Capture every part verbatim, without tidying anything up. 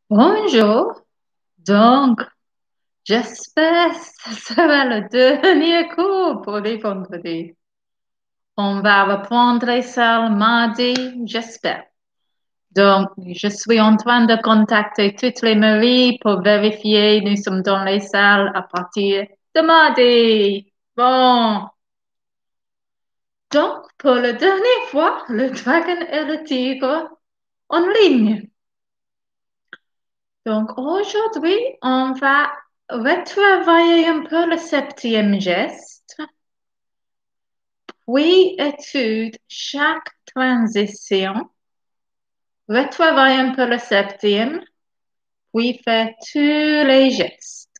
Bonjour. Donc, j'espère que ce sera le dernier cours pour les vendredis. On va reprendre les salles mardi, j'espère. Donc, je suis en train de contacter toutes les mairies pour vérifier nous sommes dans les salles à partir de mardi. Bon. Donc, pour la dernière fois, le dragon et le tigre en ligne. Donc aujourd'hui, on va retravailler un peu le septième geste, puis étude chaque transition, retravailler un peu le septième, puis faire tous les gestes.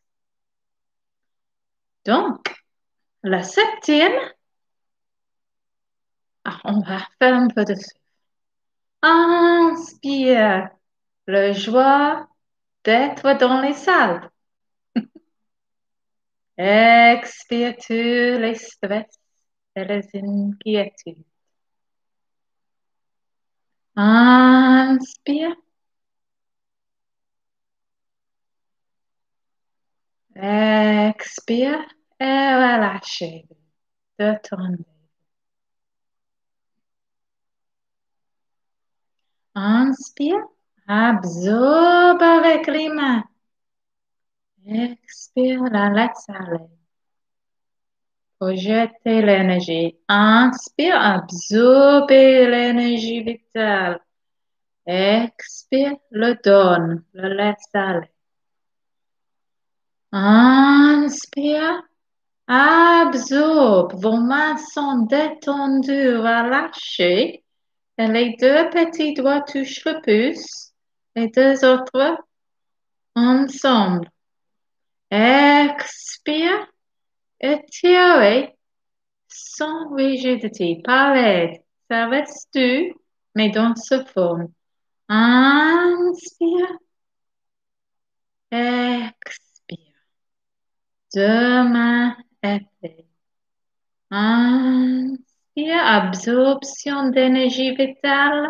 Donc, le septième, ah, on va faire un peu de souffle. Inspire le joie d'être dans les salles. Expire tous les stress et les inquiétudes. Inspire. Expire et relâchez. Détendez. Inspire. Absorbe avec les mains. Expire, la laisse aller. Projetez l'énergie. Inspire, absorbez l'énergie vitale. Expire, le donne, le laisse aller. Inspire, absorbe. Vos mains sont détendues, relâchées. Et les deux petits doigts touchent le pouce. Les deux autres ensemble. Expire. Étirez sans rigidité, pas laide. Ça reste dur, mais dans ce forme. Inspire. Expire. Deux mains épais. Inspire. Absorption d'énergie vitale.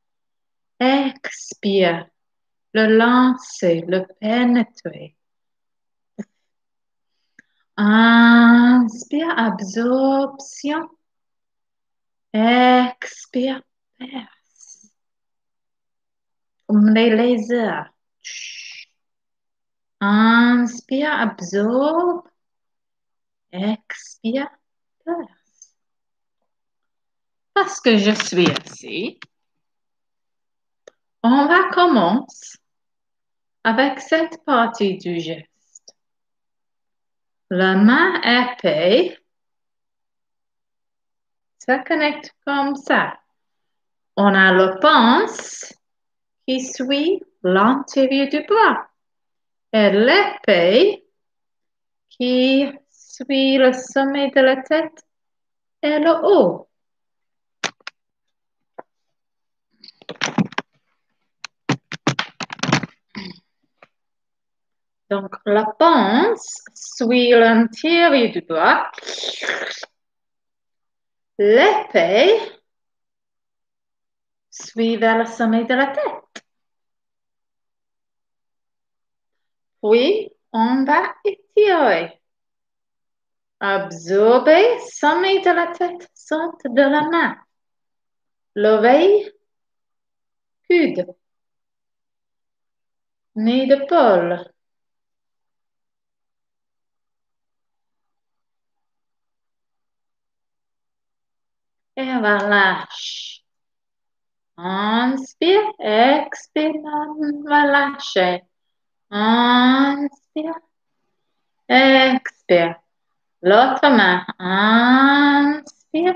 Expire. Le lancer, le pénétrer. Inspire, absorption. Expire, perce. Comme les lasers. Inspire, absorbe. Expire, perce. Parce que je suis assis, on va commencer avec cette partie du geste. La main épée se connecte comme ça. On a le pince qui suit l'intérieur du bras et l'épée qui suit le sommet de la tête et le haut. Donc, la pince suit l'intérieur du bras. L'épée suit vers le sommet de la tête. Puis, on va étirer. Absorber, sommet de la tête, centre de la main. L'oreille, coude. Nez d'épaule. Et relâche. Inspire, expire, relâche. Inspire, expire. L'autre main. Inspire,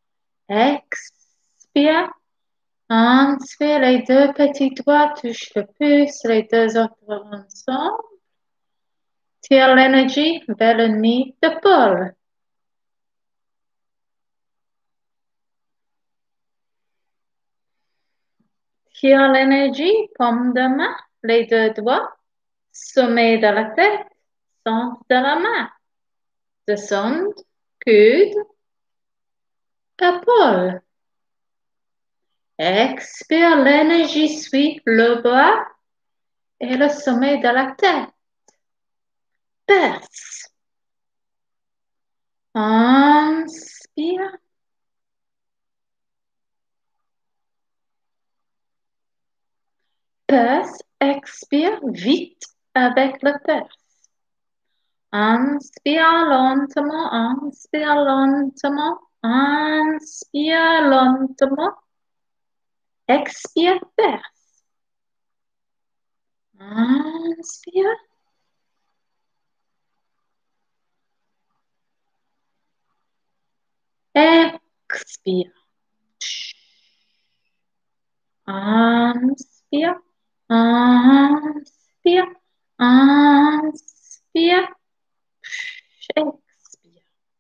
expire. Inspire, les deux petits doigts touchent le pouce, les deux autres ensemble. Tire l'énergie vers le nez d'épaule. Tire l'énergie, paume de main, les deux doigts, sommet de la tête, centre de la main. Descendre, coude, épaule. Expire, l'énergie suit le bras et le sommet de la tête. Perce. Inspire. Perce. Expire vite avec le perce. Inspire lentement. Inspire lentement. Inspire lentement. Expire perce. Inspire. Expire. Inspire. Inspire. Inspire. Expire.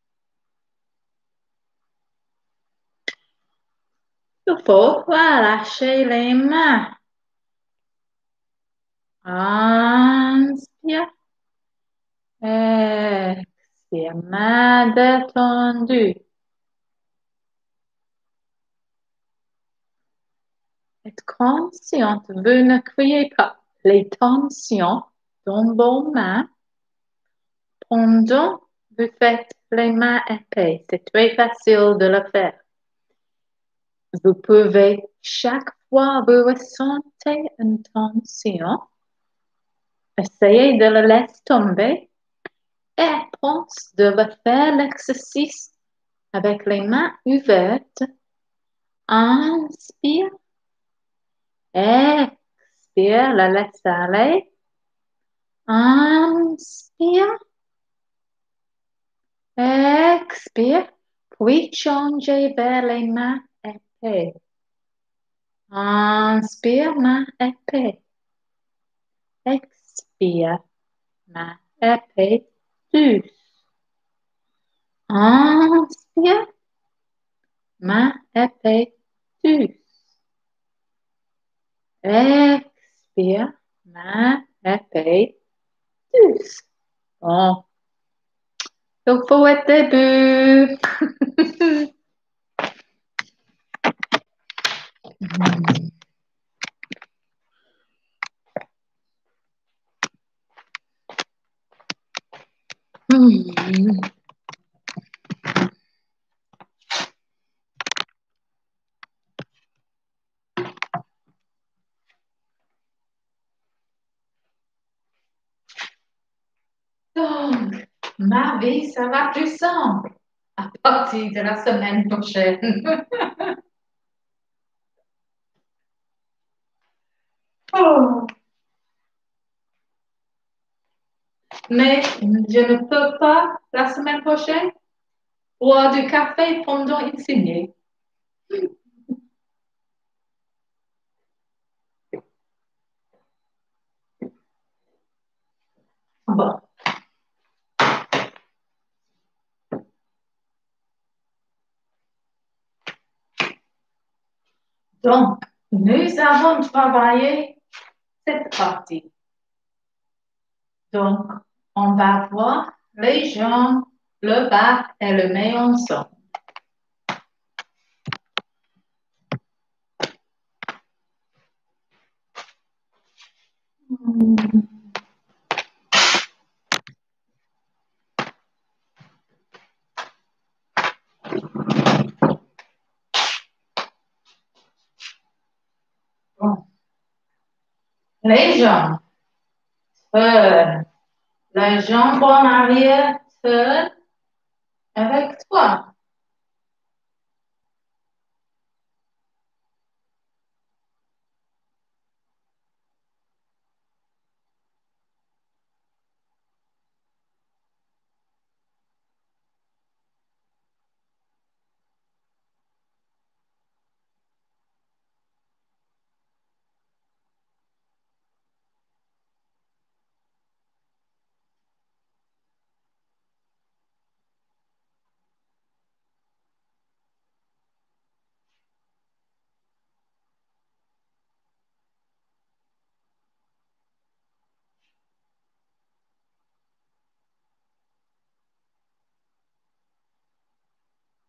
Il faut relâcher les mains. Inspire. Expire. Main détendue. Être consciente, vous ne criez pas les tensions dans vos mains pendant que vous faites les mains épais. C'est très facile de le faire. Vous pouvez, chaque fois que vous ressentez une tension, essayer de le laisser tomber et pense de faire l'exercice avec les mains ouvertes. Inspire. Expire, la laisse aller. Inspire. Expire. Puis changer vers les mains épais. Inspire, main épais. Expire, main épais, douce. Inspire, main épais, douce. Expire, main épais, douce. Bon. Il faut être debout. Hmm. Donc, ma vie sera plus simple à partir de la semaine prochaine. Oh. Mais je ne peux pas la semaine prochaine boire du café pendant une signée. Bon. Donc, nous avons travaillé cette partie. Donc, on va voir les jambes, le bas et le main ensemble. Bon. Les jambes, turn. La jambe en arrière, turn avec toi.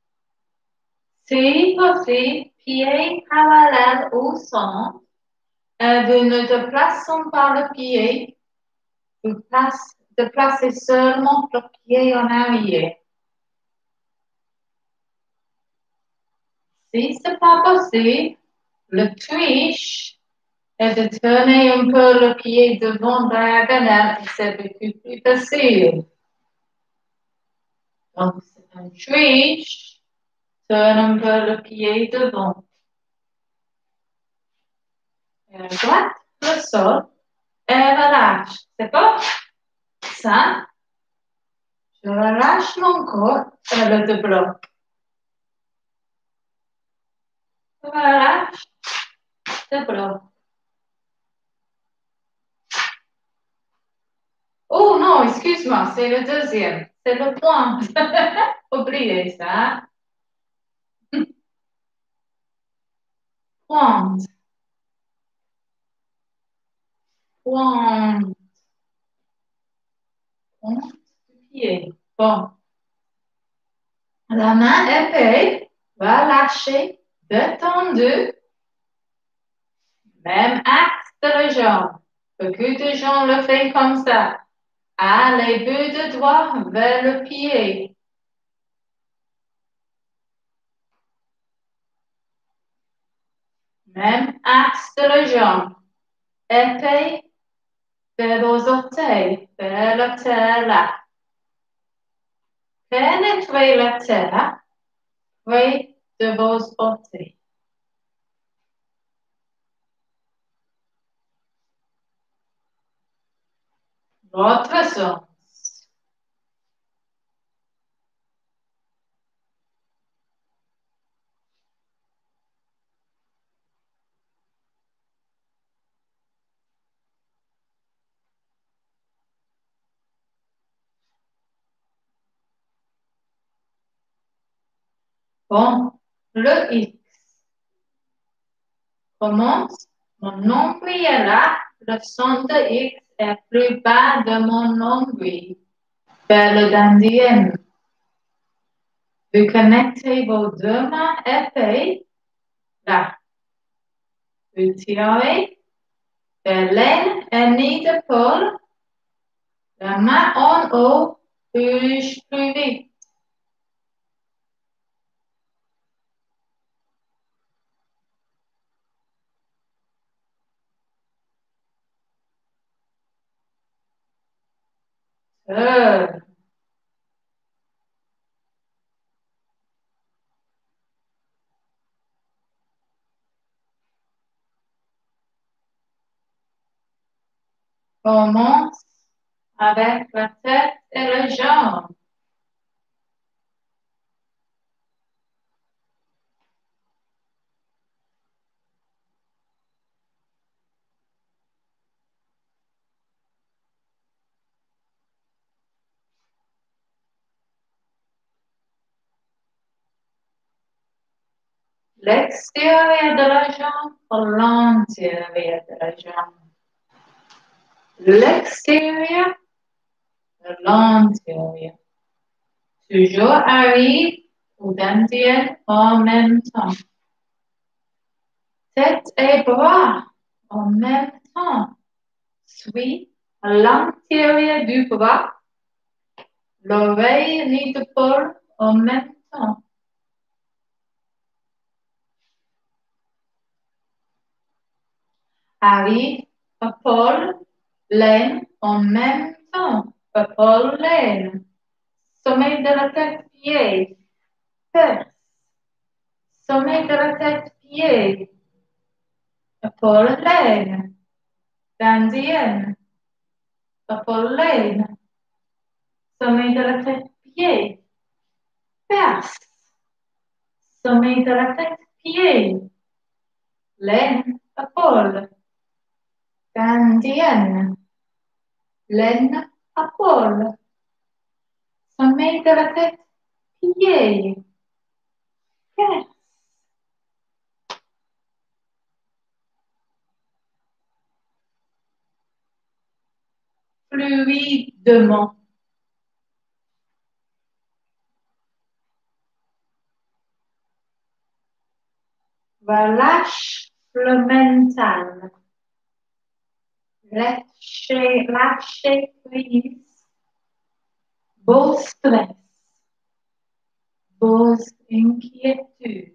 Si possible, pieds parallèles au centre, Et vous ne déplaçons pas le pied, vous place, déplacez seulement le pied en arrière. Si ce n'est pas possible, le triche est de tourner un peu le pied devant diagonale et c'est beaucoup plus facile. Donc, c'est un triche, tourne un peu le pied devant. Et à droite, le sol, et relâche. C'est bon? Ça, je relâche mon corps et le débloque. Je relâche, débloque. Oh non, excuse-moi, c'est le deuxième. C'est le point. Oubliez ça. Point. Point. Point du pied. Bon. La main épée va lâcher détendue. Même axe de la jambe. Beaucoup de gens le font comme ça. Ah, les bouts de doigts vers le pied. Même axe de la jambe. Épée vers vos orteils, vers la terre là. Pénétrez la terre près de vos orteils. L'autre sens. Bon, le X commence. Mon nombril est là. Le centre X est plus bas de mon nombril. Vers le dandienne. Vous connectez vos deux mains épées. Là. Vous tirez vers l'aine et nid d'épaule. La main en haut bouge plus vite. Euh. Commence avec la tête et les jambes. L'extérieur de la jambe ou l'intérieur de la jambe. L'extérieur de l'intérieur. Toujours arrive au dantienne en même temps. Tête et bras en même temps. Suis à l'intérieur du bras. L'oreille et l'épaule en même temps. Arrive, épaule, laine en même temps. Épaule, laine. Sommet de la tête, pied. Perce. Sommet de la tête, pied. Épaule, laine. Dandienne. Épaule, laine. Sommet de la tête, pied. Perce. Sommet de la tête, pied. Laine, épaule. Dandienne. Laine, épaule. Sommet de la tête, pied. Perce. Fluidement. Relâche le mental. Lâchez, lâchez prise vos stress, vos inquiétudes.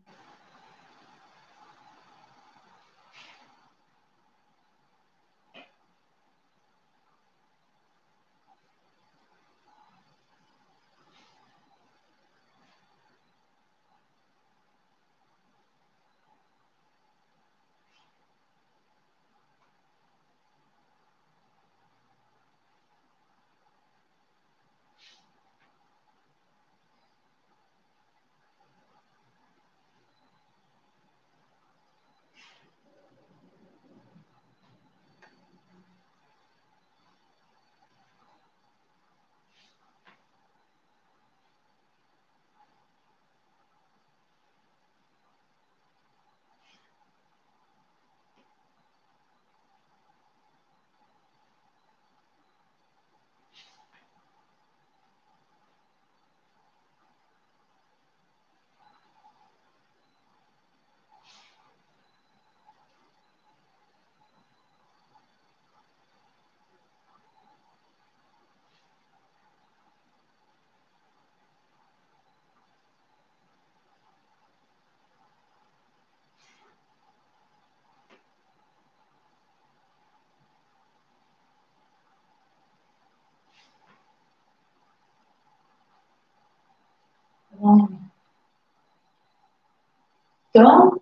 Donc,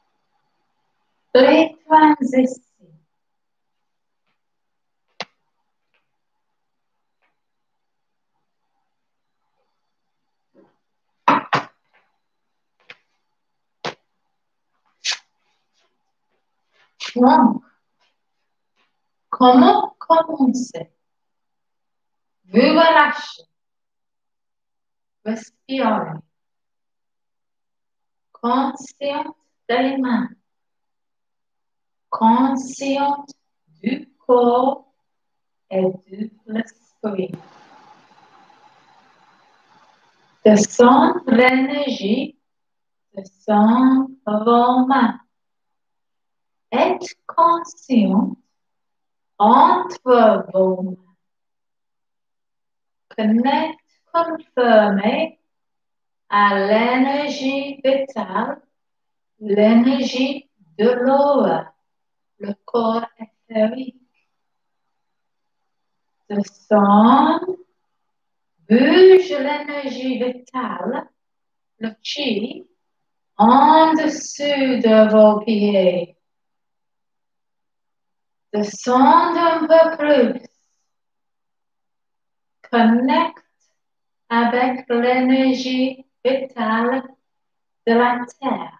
les transitions. Donc, comment commencer? Vous relâchez, respirez, consciente des mains, consciente du corps et de l'esprit. Descendre l'énergie, descendre vos mains. Être conscient entre vos mains. Connect, confirmé à l'énergie vitale, l'énergie de l'aura, le corps éthérique. Descendre, bouge l'énergie vitale, le chi, en dessous de vos pieds. Descendre un peu plus. Connect avec l'énergie vitale de la terre.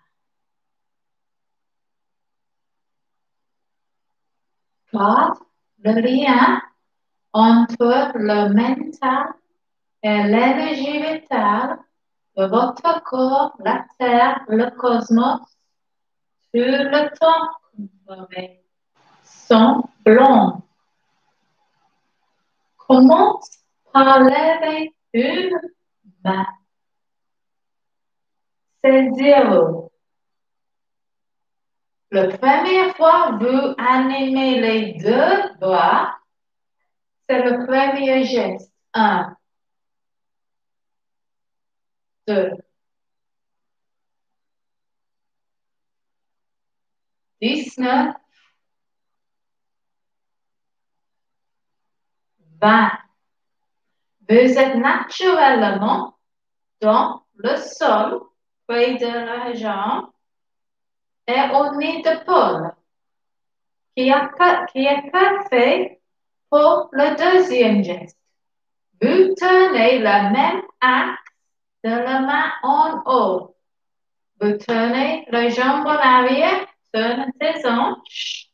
Garde le lien entre le mental et l'énergie vitale de votre corps, la terre, le cosmos, sur le temps conformé. Sont blancs. Commence par lever une main. C'est zéro. La première fois, vous animez les deux doigts. C'est le premier geste. Un, deux, dix-neuf, vingt. Vous êtes naturellement dans le sol, près de la jambe et au nid de Paul, qui, a, qui est parfait pour le deuxième geste. Vous tenez le même axe de la main en haut. Vous tenez les jambes en arrière, tournez tes hanches.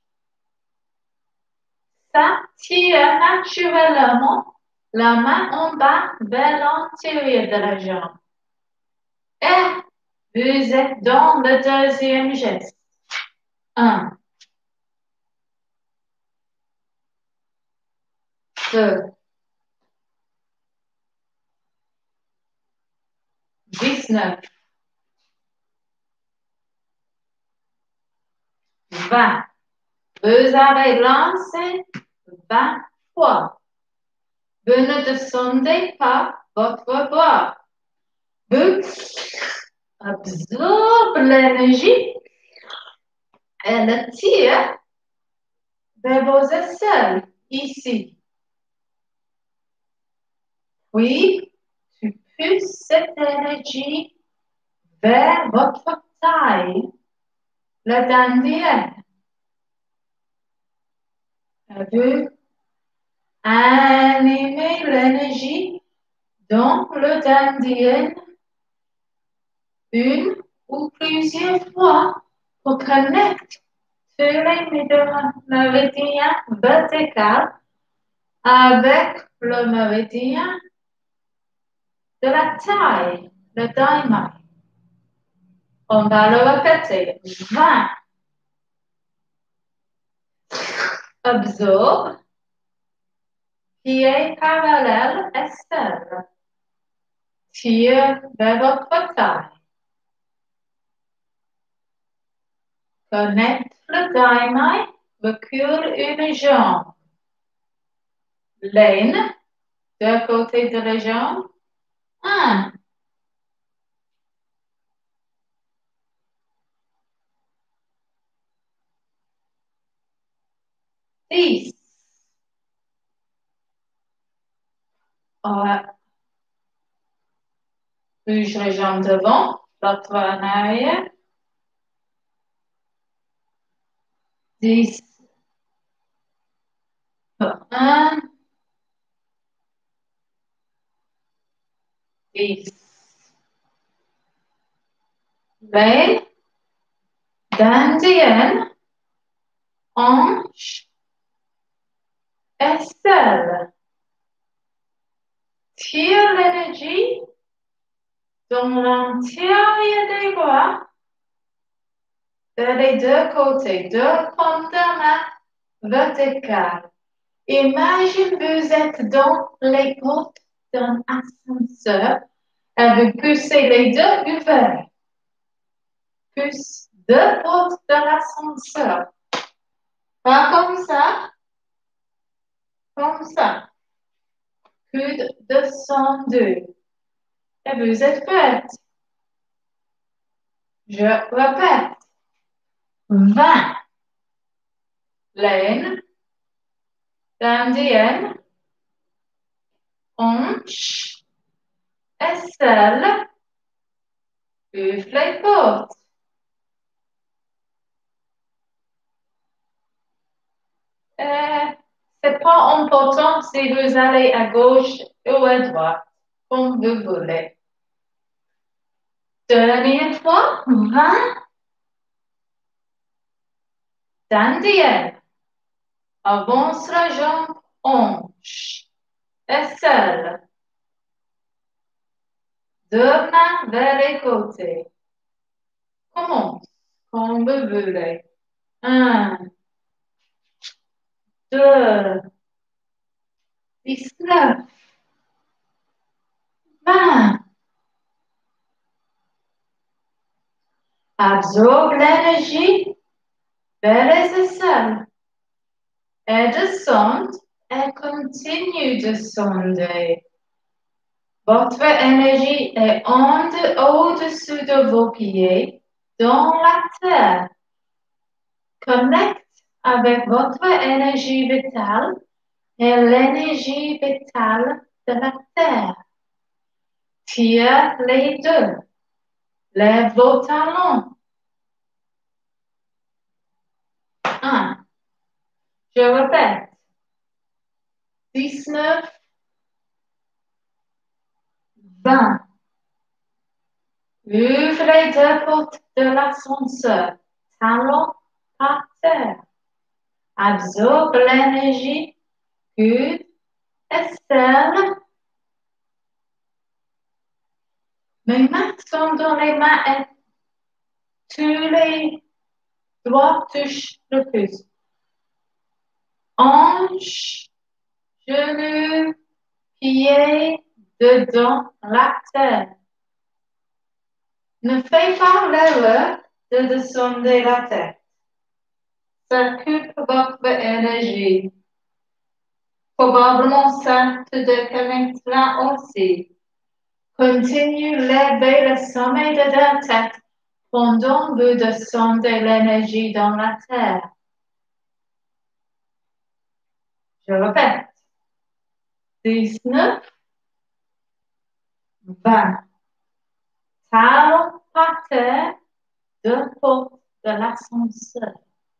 Ça tire naturellement la main en bas vers l'intérieur de la jambe. Et vous êtes dans le deuxième geste. Un, deux, dix-neuf, vingt. Vous avez lancé vingt fois. Vous ne descendez pas votre bois. Vous absorbez l'énergie et le tire vers vos aisselles, ici. Puis, tu pousses cette énergie vers votre taille, le dandienne. Vous animez l'énergie dans le dandienne une ou plusieurs fois pour connecter tous les méridiens verticaux avec le méridien de la taille, le diamant. On va le répéter. vingt. Absorbe. Pied parallèle externe. Tire vers votre taille. Connecte le diamant. Recule une jambe. Laine. Deux côtés de la jambe. Un. Dix. Ouais. Bouge les jambes devant, l'autre en arrière. Dix. Un. Dix. Laine. Dandienne. Hanche. Aisselle. Tire l'énergie dans l'intérieur des bras, vers les deux côtés, deux pommes de main verticales. Imagine vous êtes dans les portes d'un ascenseur et vous poussez les deux ouverts. Pousse deux portes de l'ascenseur. Pas comme ça, comme ça. Coude descendu. Et vous êtes prête. Je répète. vingt. Laine. Dandienne. Hanche. Aisselle. Ouvre les portes. Euh, c'est pas important si vous allez à gauche ou à droite, comme vous voulez. Dernière fois, vingt. Dandienne. Avance la jambe, hanche. Aisselle. Deux mains vers les côtés. Commence comme vous voulez. Un, deux, dix-neuf, vingt. Absorbe l'énergie vers les aisselles. Et descend et continue de descendre. Votre énergie est en au-dessus de vos pieds, dans la terre. Connecte avec votre énergie vitale et l'énergie vitale de la terre. Tire les deux. Lève vos talons. Un. Je répète. dix-neuf. vingt. Ouvre les deux portes de l'ascenseur. Talons par terre. Absorbe l'énergie. Coude. Externe. Mes mains sont dans les mains et tous les doigts touchent le pouce. Hanche, genou, pied, dedans, la terre. Ne fais pas l'erreur de descendre la tête. s'occupe votre énergie. Probablement ça te déconnectera aussi. Continue d'élever le sommet de ta tête pendant que vous descendez l'énergie dans la terre. Je répète. dix-neuf, vingt. Talons par terre, deux portes de l'ascenseur.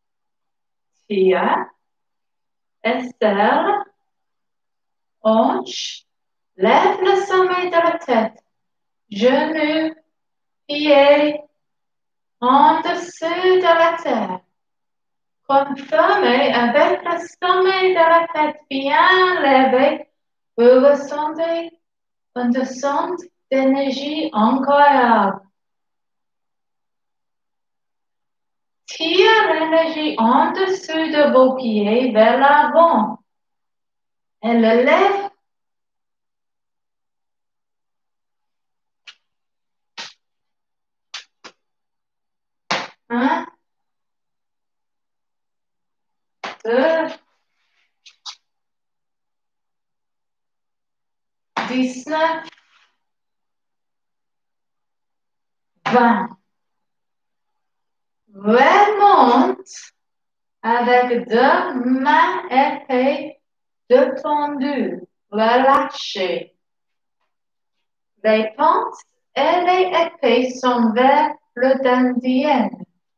Tia, Estelle, hanche, lève le sommet de la tête, genoux, pieds, en dessous de la terre. Confirmez avec le sommet de la tête bien levé, vous ressentez une descente d'énergie incroyable. Tire l'énergie en dessous de vos pieds vers l'avant. Et le lève. Un, deux, dix-neuf, vingt. Remonte avec deux mains épées détendues, relâchées. Les pinces et les épées sont vers le dandienne.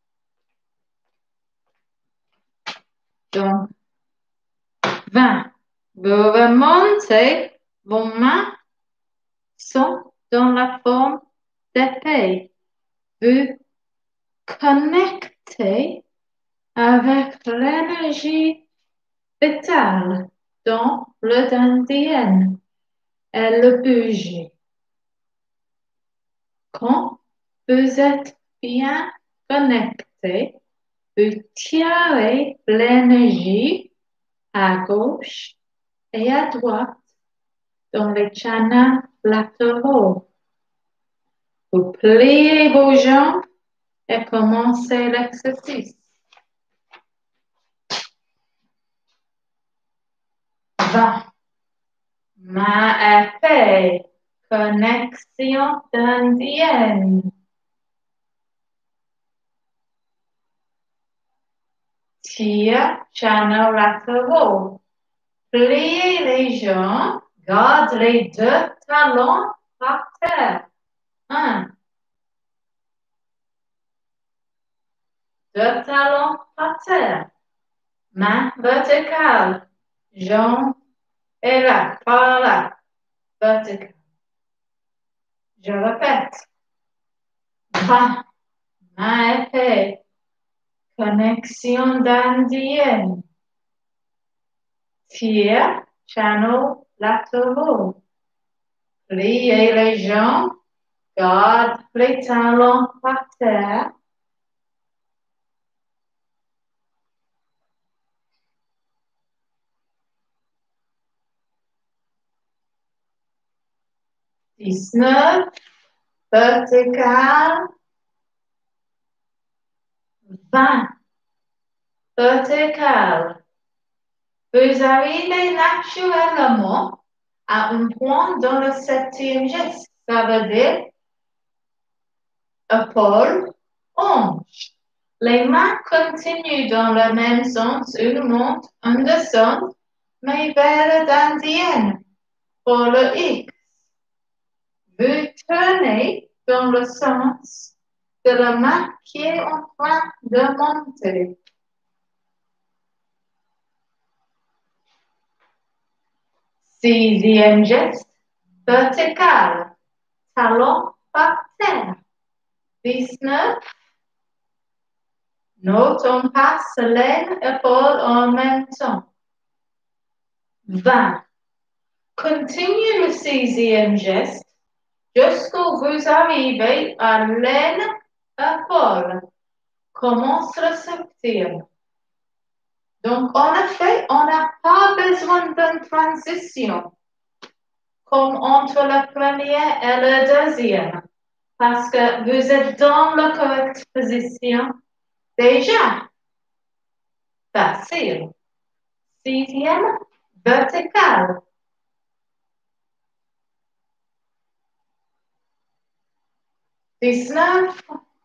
Donc, vingt. Vous remontez, vos mains sont dans la forme d'épée. Vous connectez avec l'énergie vitale dans le dandienne et le bouger. Quand vous êtes bien connecté, vous tirez l'énergie à gauche et à droite dans les channels latéraux. Vous pliez vos jambes et commencez l'exercice. vingt. Ma épée, connexion dandienne. Tire, channel latéraux. Pliez les jambes, garde les deux talons par terre. Un. Deux talons par terre. Main verticale. Jambes et là, par là. Verticale. Je répète. vingt. Main épée. Connexion dandienne. Tire, channel latéraux. Pliez les jambes, garde les talons par terre. dix-neuf, vertical, vingt, vertical. Vous arrivez naturellement à un point dans le septième geste. Ça veut dire épaule, hanche. Les mains continuent dans le même sens, une monte, une descente, mais vers le dandienne pour le X. Vous tournez dans le sens de la main qui est en train de monter. Sixième geste, vertical, talon par terre. dix-neuf, note on passe les épaules en même temps. vingt. Continue le sixième geste jusqu'où vous arrivez à l'aine épaule. Commence le septième. Donc, en effet, on n'a pas besoin d'une transition comme entre la première et la deuxième, parce que vous êtes dans la correcte position déjà. facile. Sixième, vertical. dix-neuf,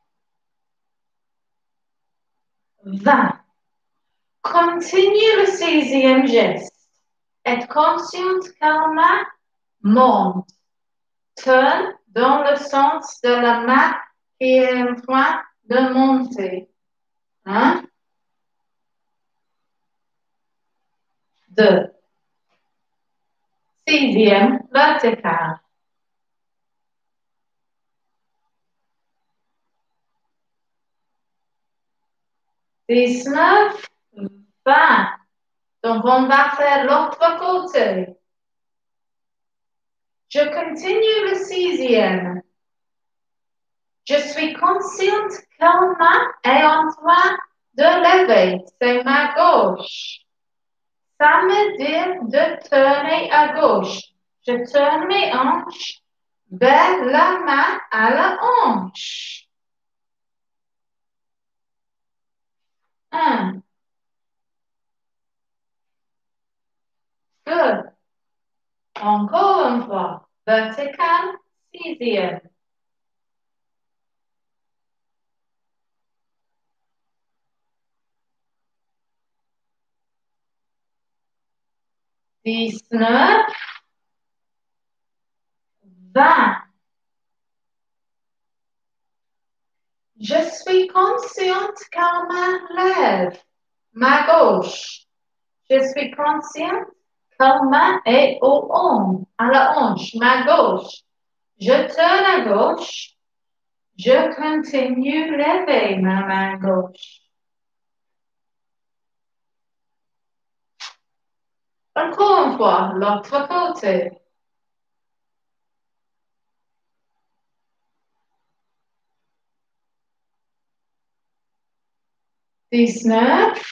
vingt. Continue le sixième geste. Être consciente que la main monte. Tourne dans le sens de la main qui est en train de monter. Un, deux. Sixième, vertical. dix-neuf, vingt. Donc, on va faire l'autre côté. Je continue le sixième. Je suis consciente que ma main est en train de lever. C'est ma gauche. Ça me dit de tourner à gauche. Je tourne mes hanches vers la main à la hanche. Un. Deux. Encore une fois. Vertical, sixième. dix-neuf, vingt. Je suis consciente qu'elle me lève, ma gauche. Je suis consciente qu'elle main est au hanche, à la hanche, ma gauche. Je tourne à gauche. Je continue à lever ma main gauche. Encore une fois, l'autre côté. dix-neuf,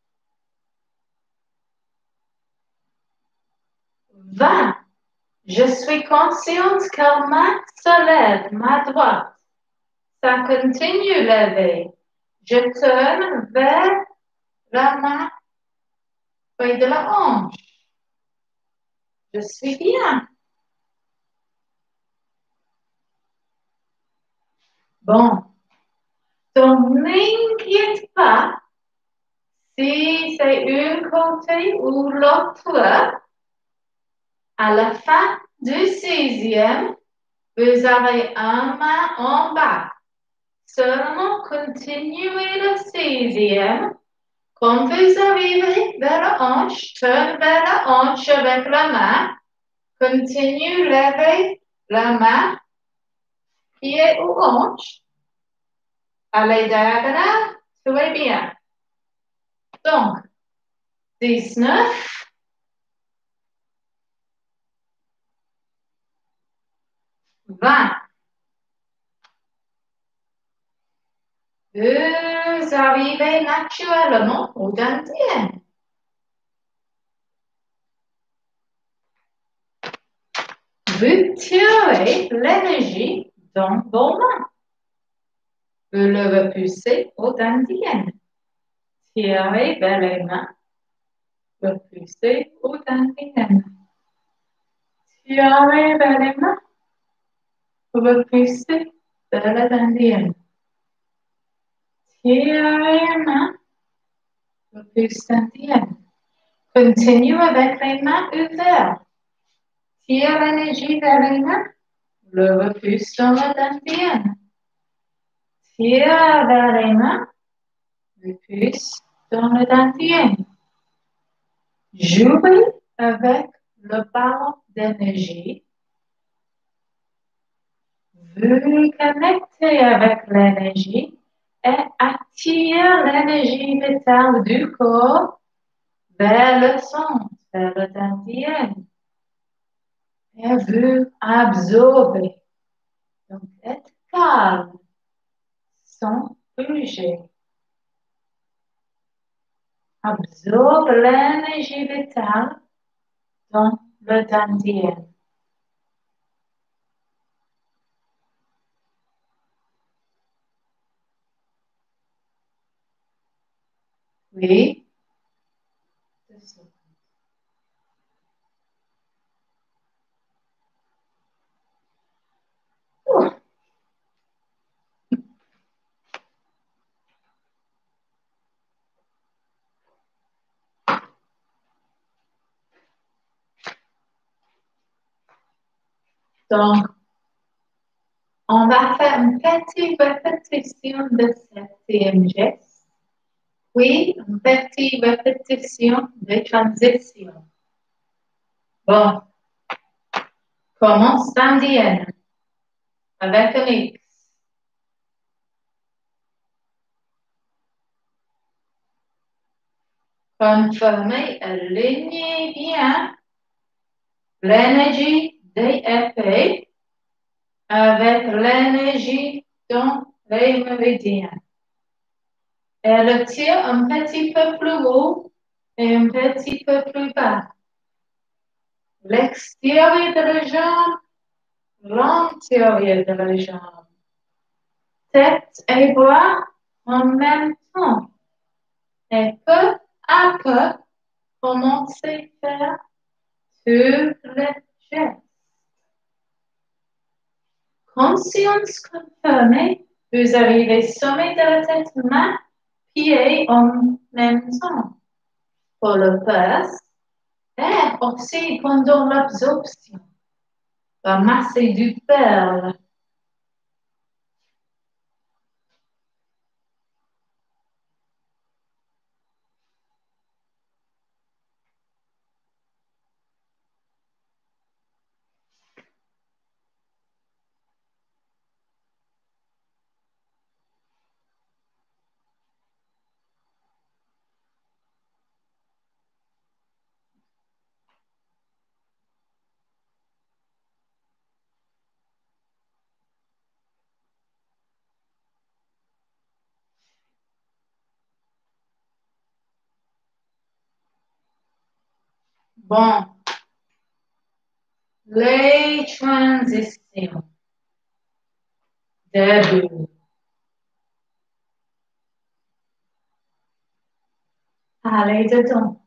vingt. Je suis consciente qu'elle main se lève, ma droite. Ça continue à lever. Je tourne vers la main près de la hanche. Je suis bien. Bon. Donc, n'inquiète pas si c'est un côté ou l'autre. À la fin du sixième, vous avez un main en bas. Seulement continuez le sixième. Quand vous arrivez vers la hanche, tourne vers la hanche avec la main. Continue à lever la main qui est aux hanches. Allez diagonale, tout est bien. Donc, dix-neuf, vingt. Vous arrivez naturellement au dantienne. Vous tirez l'énergie dans vos mains. Vous le repoussez au dantienne. Tirez vers les mains. Repoussez au dantienne. Tirez vers les mains. Repoussez vers la dantienne. Tirez les mains. Repoussez dantienne. Continue avec les mains ouvertes. Tire l'énergie vers les mains. Le repousse dans la dantienne. Tire vers les mains. Repousse dans la dantienne. Jouez avec le ballon d'énergie. Vous connectez avec l'énergie et attirez l'énergie vitale du corps vers le centre, vers le dantienne. Et vous absorbez. Donc, être calme, sans bouger. Absorbe l'énergie vitale dans le dantienne. Oui, secondes. Donc, on va faire une petite répétition de septième geste, puis une petite répétition de transition. Bon, commence indienne avec un X. Confirmez, alignez bien l'énergie des épées avec l'énergie dans les méridiens. Elle tire un petit peu plus haut et un petit peu plus bas. L'extérieur de la jambe, l'intérieur de la jambe. Tête et bras en même temps. Et peu à peu, commencez à faire sur les gestes. Conscience confirmée, vous arrivez au sommet de la tête, main, pied en même temps. Pour le passe, et aussi pendant l'absorption. Ramasser du perle. Bon. Les transitions. Debout. Allez dedans.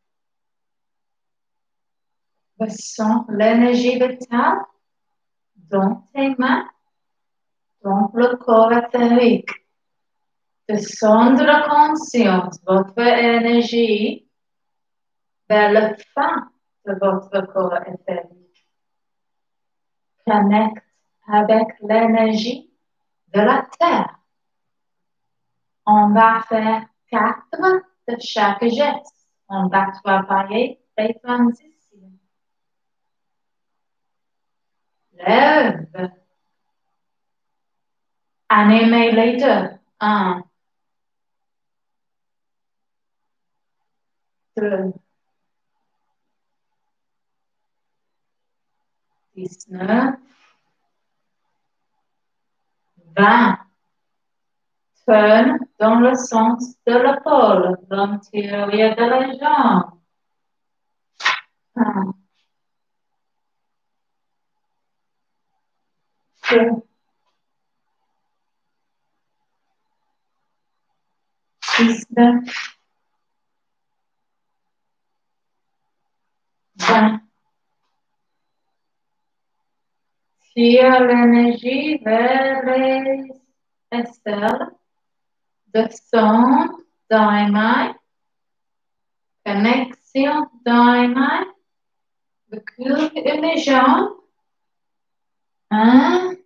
Ressens l'énergie vitale dans tes mains, dans le corps éthérique. Descendre la conscience, votre énergie, vers le fin de votre corps éthérique. Connecte avec l'énergie de la terre. On va faire quatre de chaque geste. On va travailler les transitions. Lève. Animez les deux. Un. Deux. dix-neuf. vingt. Turn dans le sens de l'épaule, l'intérieur de la jambe. Un. Deux. dix-neuf. vingt. Tire l'énergie vers les aisselles. Descendre dans les mains. Connexion dans les mains. Recule les jambes. Un.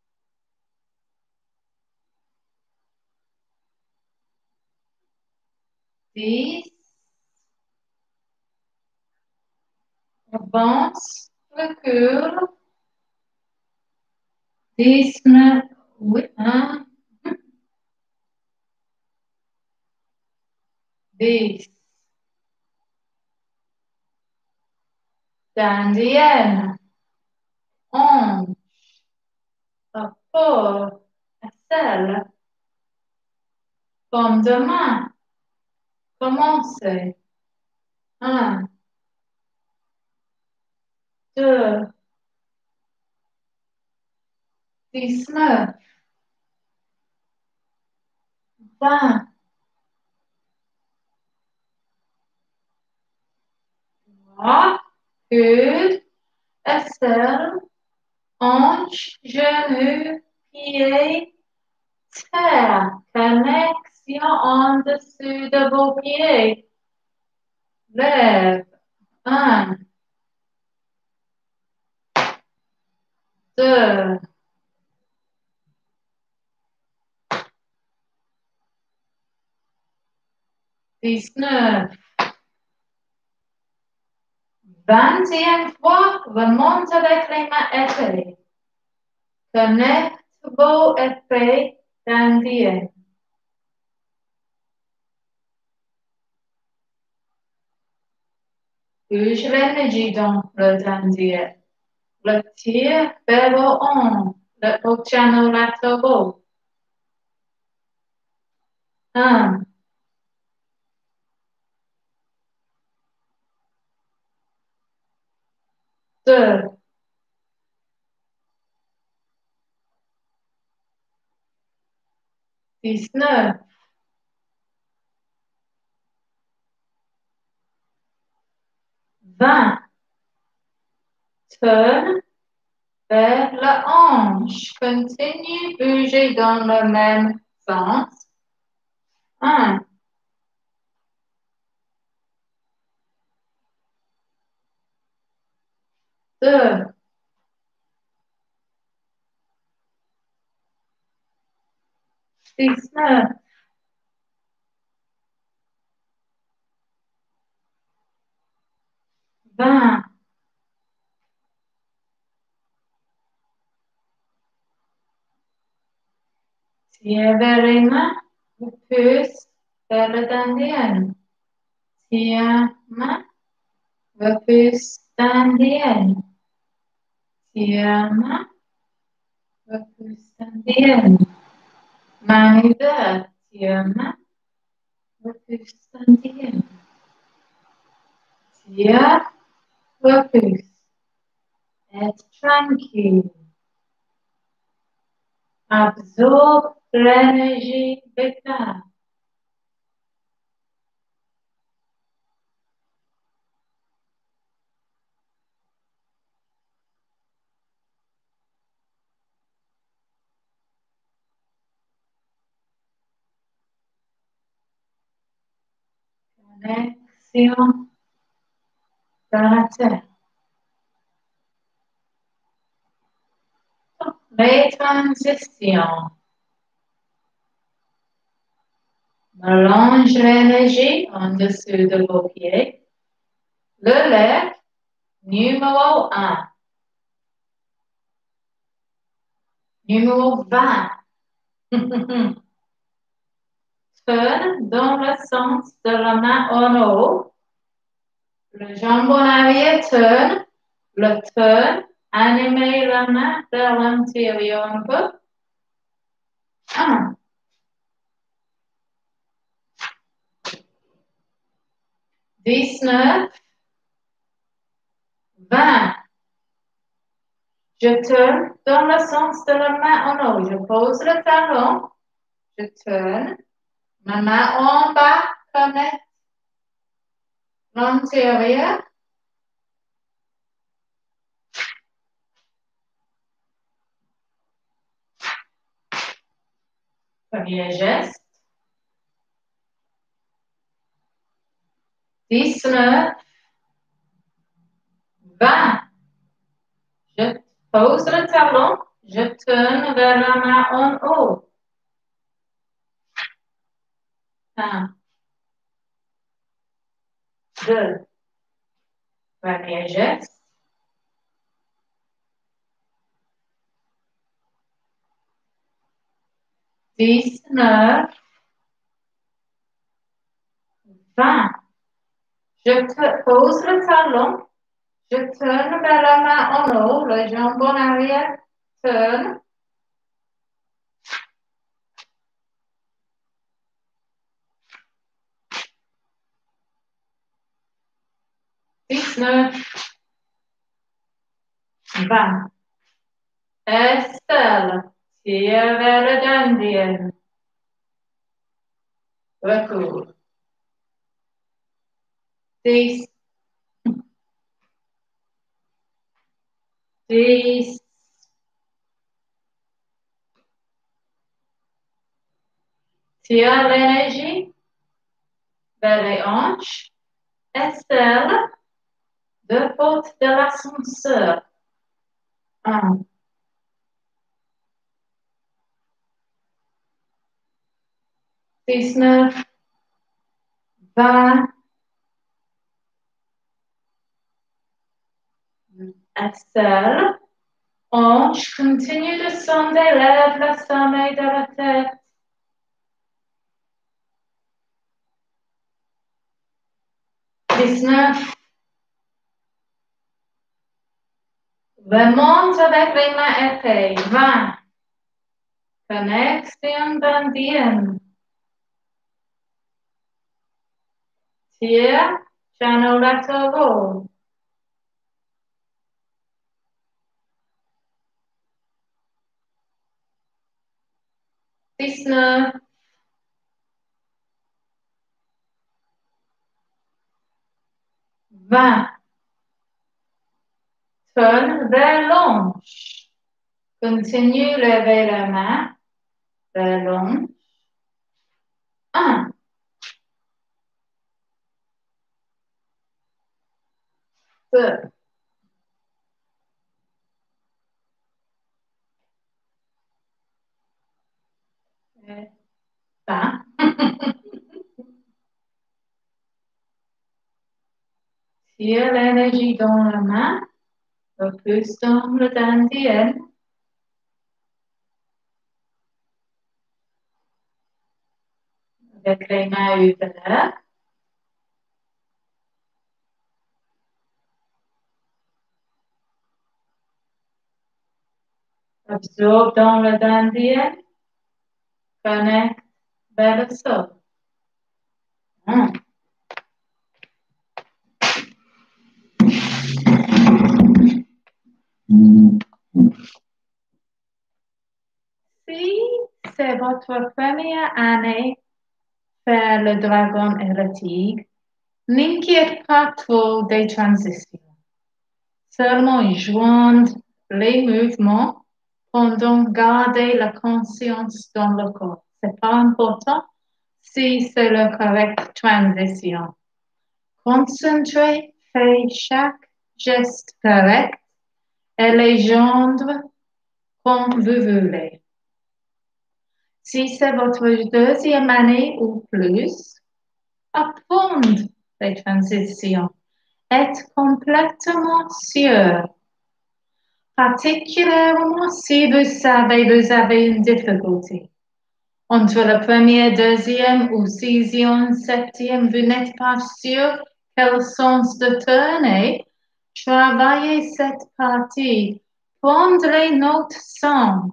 dix. Avance. Recule. dix-neuf. Oui. Un. dix. Dandienne. onze. Apport. Aisselle. Paume de main. Commencez. Un. Deux. dix-neuf. vingt. Bras, coude, aisselle, hanche, genou, pied, terre. Connexion en dessous de vos pieds. Lève. Un, deux, dix-neuf. Vingtième fois, remonte avec les mains épées. Connecte vos épées d'indienne. Bouge l'énergie dans le dandier. Le tir vers le on, le oceano latéraux. Un, deux, dix-neuf, vingt. Turn vers la hanche. Continue de bouger dans le même sens. Un, deux, dix-neuf, vingt. Tire vers les mains, vous pousse vers le dandienne. Tire main, vous pousse dandienne. Tire main, vous pousse dandienne. Main ouverte, tire main, vous pousse dandienne. Tire, vous pousse. Être tranquille. Absorbe l'énergie vitale. Connexion dans la terre. Les transitions. Mélange l'énergie en dessous de vos pieds. Le leg numéro un. Numéro vingt. Turn dans le sens de la main en haut. Le jambon arrière turn. Le turn. Animez la main vers l'intérieur un peu. Un. dix-neuf. vingt. Je tourne dans le sens de la main en haut. Je pose le talon. Je tourne. Ma main en bas connecte l'antérieur. Premier geste. dix-neuf. vingt. Je pose le talon. Je tourne vers la main en haut. Un. Deux. Premier geste. dix-neuf. vingt. Je pose le talon. Je tourne vers la main en haut, le jambon arrière tourne. dix-neuf. vingt. Estelle, tire vers le dandienne. Recours. dix. Six. Tire l'énergie vers les hanches. Exhale. Deux portes de l'ascenseur. Un. dix-neuf. vingt. Exhale. Hanche, continue de descendre, lève le sommet de la tête. dix-neuf. Remonte avec les mains épais. vingt. Connexion bandienne. Tire, channel latéraux. dix-neuf. vingt. Turn vers l'anche. Continue, lever la main vers l'anche. un. deux. vingt. Tire l'énergie dans la main, le plus dans le dandienne. Avec les mains ouvertes. Absorbe dans le dandienne. Connecte vers le sol. Un. Si c'est votre première année faire le dragon et le tigre, n'inquiète pas trop des transitions. Seulement joindre les mouvements pendant garder la conscience dans le corps. C'est pas important si c'est la correcte transition. Concentrez, faites chaque geste correct et les joindre comme vous voulez. Si c'est votre deuxième année ou plus, apprendre les transitions. Être complètement sûr. Particulièrement si vous savez vous avez une difficulté. Entre le premier, deuxième ou sixième, septième, vous n'êtes pas sûr quel sens de tourner. Travaillez cette partie. Prendre les notes sans.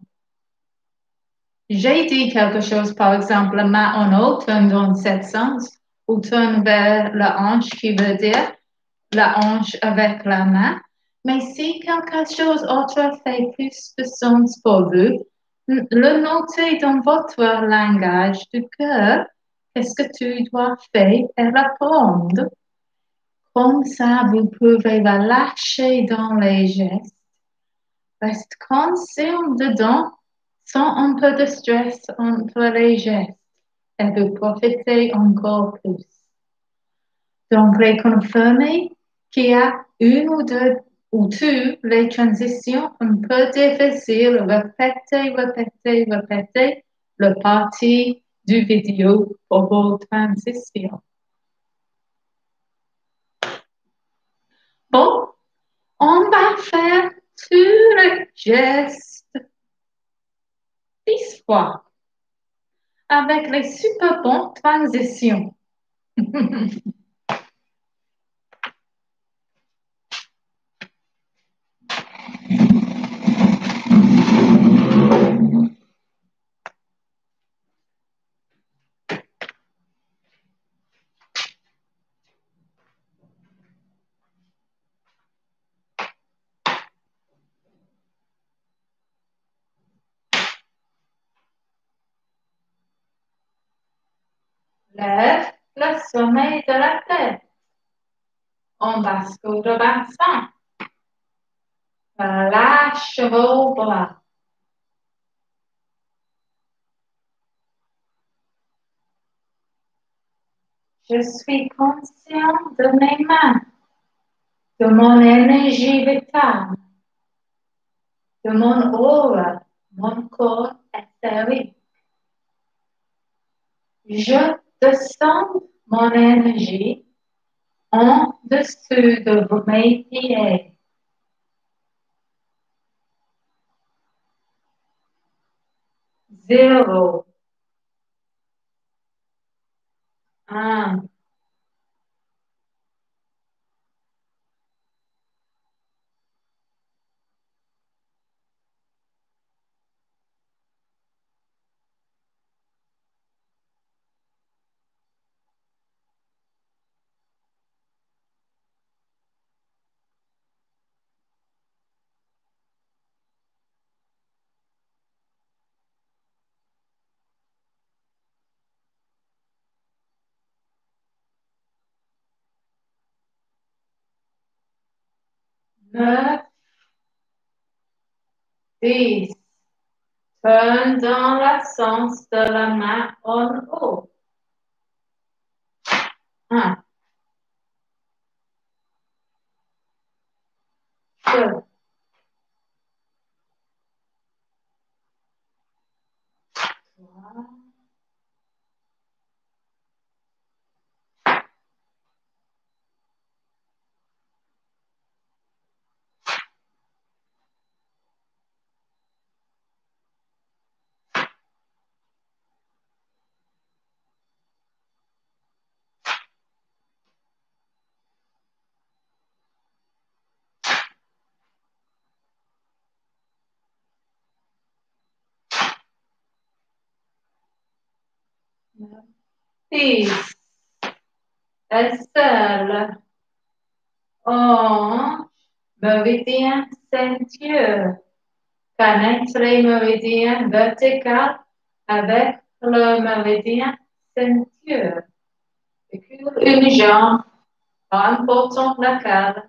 J'ai dit quelque chose, par exemple, la main en haut tourne dans cet sens, ou tourne vers la hanche, qui veut dire la hanche avec la main. Mais si quelque chose autre fait plus de sens pour vous, le notez dans votre langage du cœur. Qu'est-ce que tu dois faire et répondre? Comme ça, vous pouvez relâcher dans les gestes. Reste conscient dedans, sans un peu de stress entre les gestes. Et vous profitez encore plus. Donc, reconfirmez qu'il y a une ou deux ou toutes les transitions un peu difficiles. Répétez, répétez, répétez le partie du vidéo pour vos transitions. Bon, on va faire tous les gestes dix fois avec les super bonnes transitions. Lève le sommet de la tête. On bascule le bassin. Relâche vos bras. Je suis conscient de mes mains, de mon énergie vitale, de mon aura, mon corps éthérique. Je descends mon énergie en dessous de mes pieds. Zéro. Un. Neuf. Dix. Turn dans le sens de la main en haut. Un. Deux. Trois. Dix. Estelle. Onze. Méridien ceinture. Connecte les méridiens verticaux avec le méridien ceinture. Recule une jambe en portant la cale.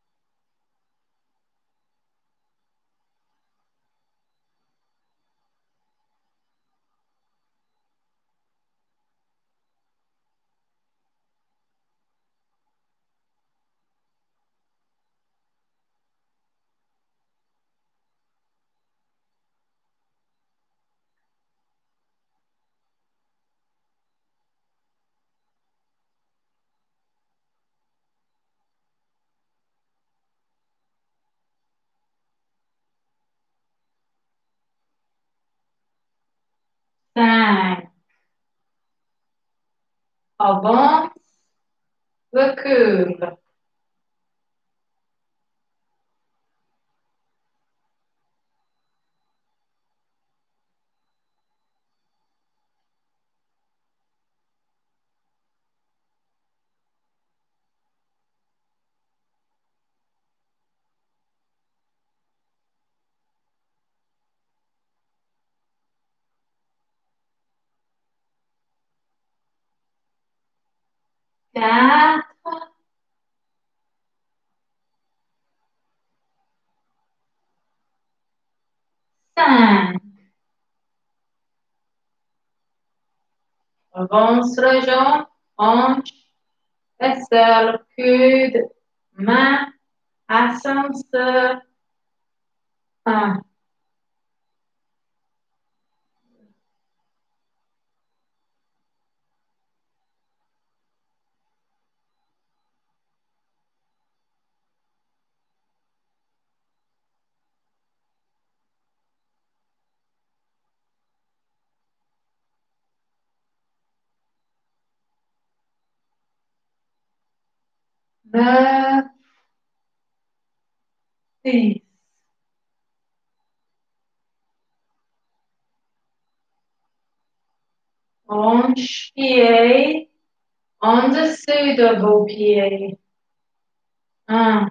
Cinq. Avance, recule. Quatre. Cinq. Avance les jambes, hanche, aisselle, coude, main, ascenseur. Un. Neuf. Dix. Hanche, pied, en dessous de vos pieds. Un.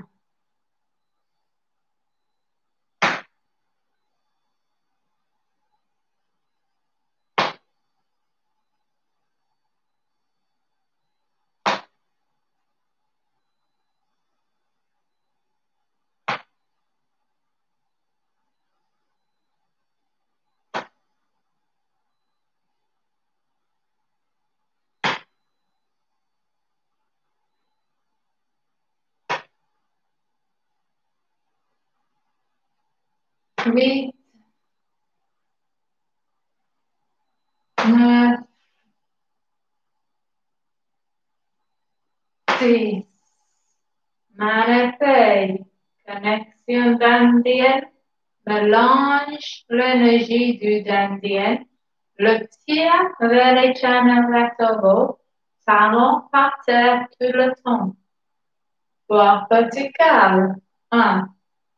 huit, neuf, six. Main et feuille. Connexion dandienne. Mélange l'énergie du dandien. Le tire vers les channels latéraux. Talons par terre tout le temps. Voie verticale. un.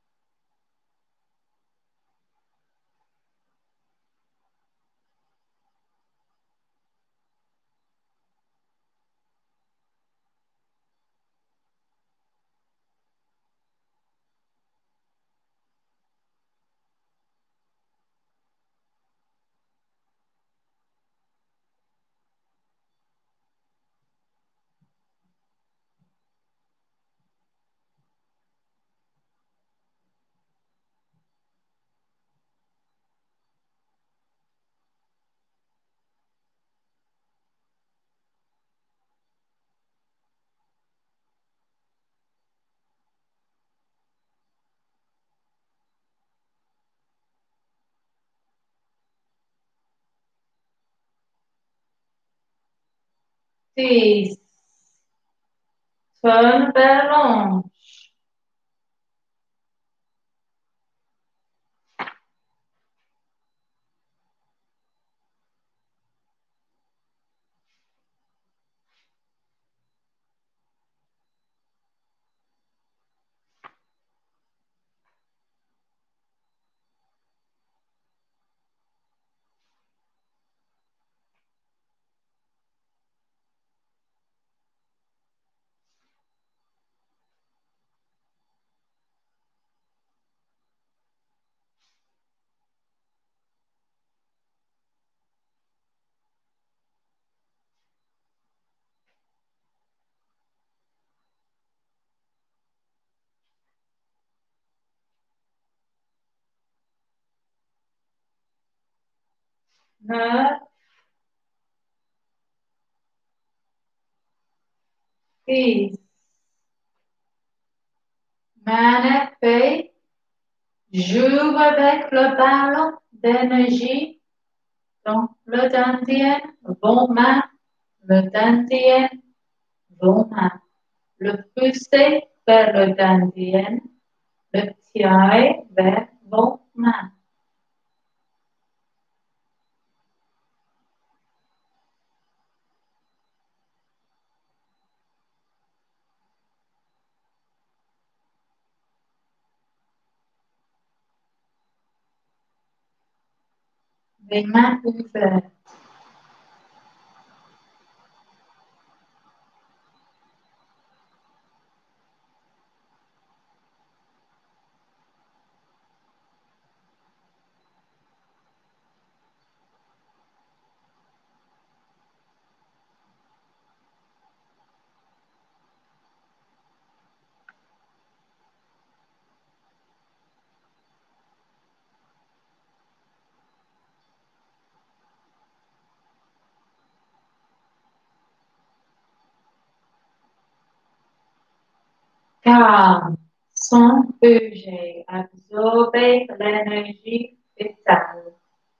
six. Tourne vers l'ange. neuf, six. Main et feuille. Joue avec le ballon d'énergie. Donc, le dentien, vos mains, le dentien, vos mains. Le pousser vers le dentien, le tirer vers vos mains. Les mains ouvertes. Calme, sans bouger, absorber l'énergie vitale.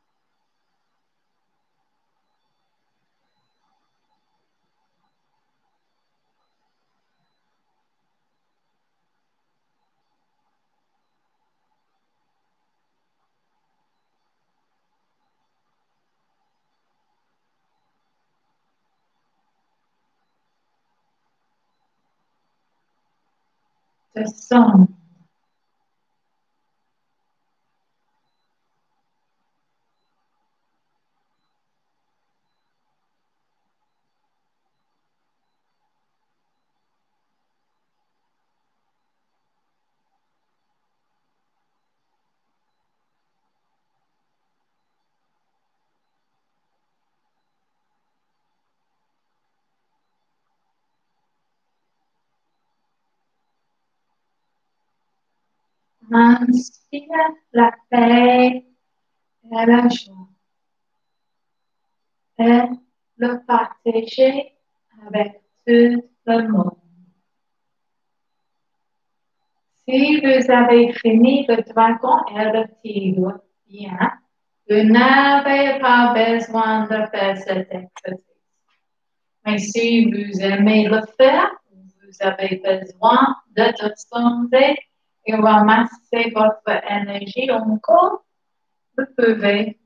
Te sens. Inspire la paix et la joie et le partager avec tout le monde. Si vous avez fini le dragon et le tigre, bien, vous n'avez pas besoin de faire cet exercice. Mais si vous aimez le faire, vous avez besoin de descendre et ramasser votre énergie encore, vous pouvez.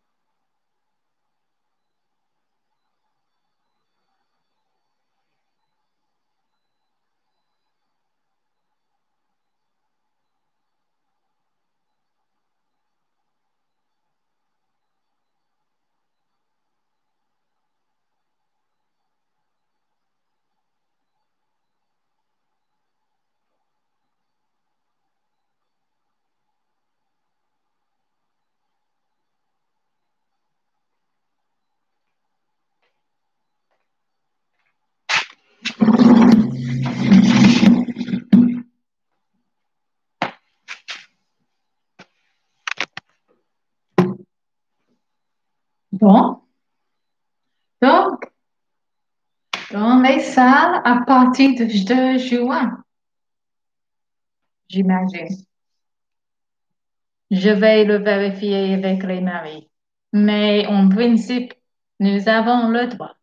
Bon, donc, dans les salles à partir de deux juin, j'imagine. Je vais le vérifier avec les maris. Mais en principe, nous avons le droit.